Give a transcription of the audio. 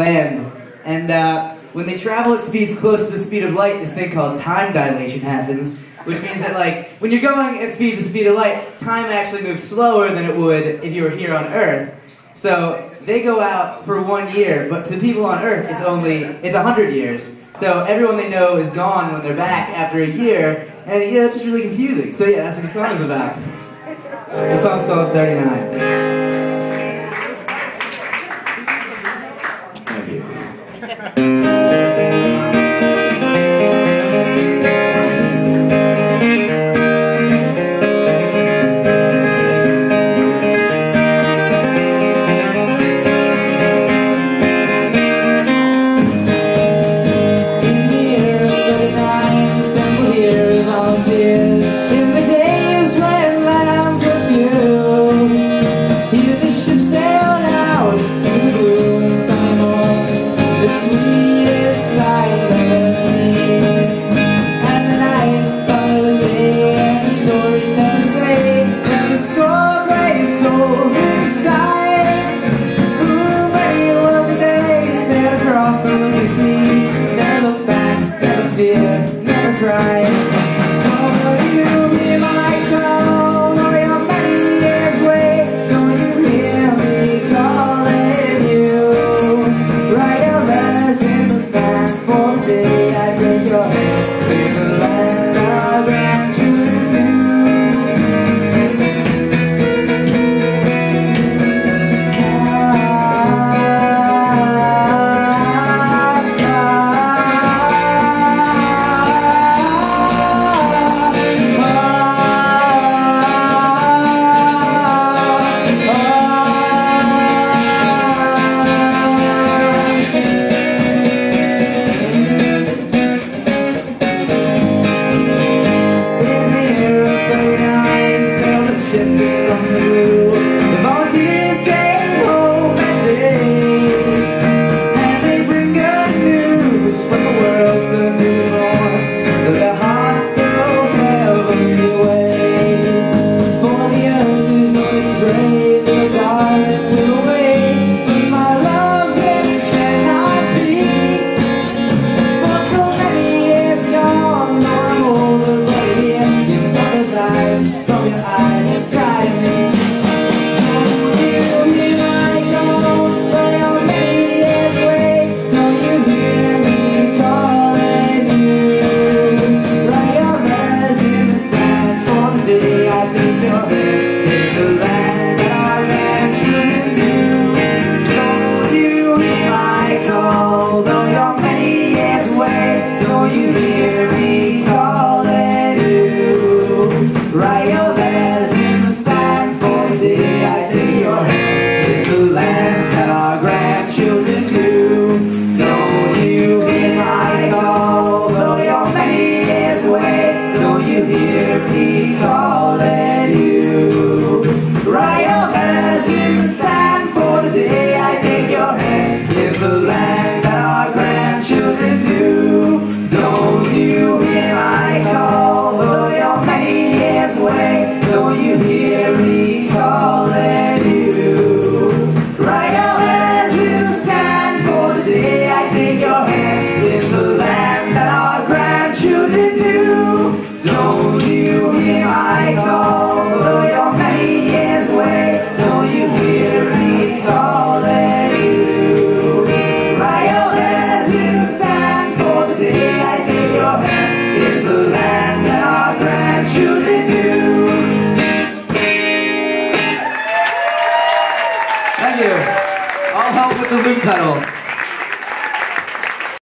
land. And when they travel at speeds close to the speed of light, this thing called time dilation happens, which means that, like, when you're going at the speed of light, time actually moves slower than it would if you were here on Earth. So they go out for 1 year, but to people on Earth, it's 100 years. So everyone they know is gone when they're back after a year, and it's just really confusing. So yeah, that's what the song is about. The song's called 39. Thank you. In the days when lands were few, hear the ship sail out to the blue and sunny morn, the sweetest sight I've ever seen. And the night followed the day, and the storytellers say that the score gray souls inside, who many lonely days sailed across the lonely sea, never look back, never fear, never cry. Don't you hear my call? Though you're many years away, don't you hear me calling you? Write your letters in the sand for the day I take your hand in the land of grandchildren new. The volunteers came home that day, and they bring good news from the world so new born, that their hearts so heavily weigh. For the earth is already gray, the dark will away, but my love this cannot be. For so many years gone, now I'm older, but here in mother's eyes, from your eyes have guided me. Write your letters in the sand for the day I take your hand in the land that our grandchildren knew. Don't you hear my call? Though you're many years away, don't you hear me calling you? Write your letters in the sand for the day I take your hand in the land that our grandchildren knew. Don't you hear my call? Though you're many years away, don't you hear me calling you? Write your letters in the sand for the day I take your hand in the land that our grandchildren knew. Don't you hear my call? Though you're many years away, don't you hear me calling you? Write your letters in the sand for the day I take your hand in the land that our grandchildren knew. Thank you. I'll help with the loop pedal.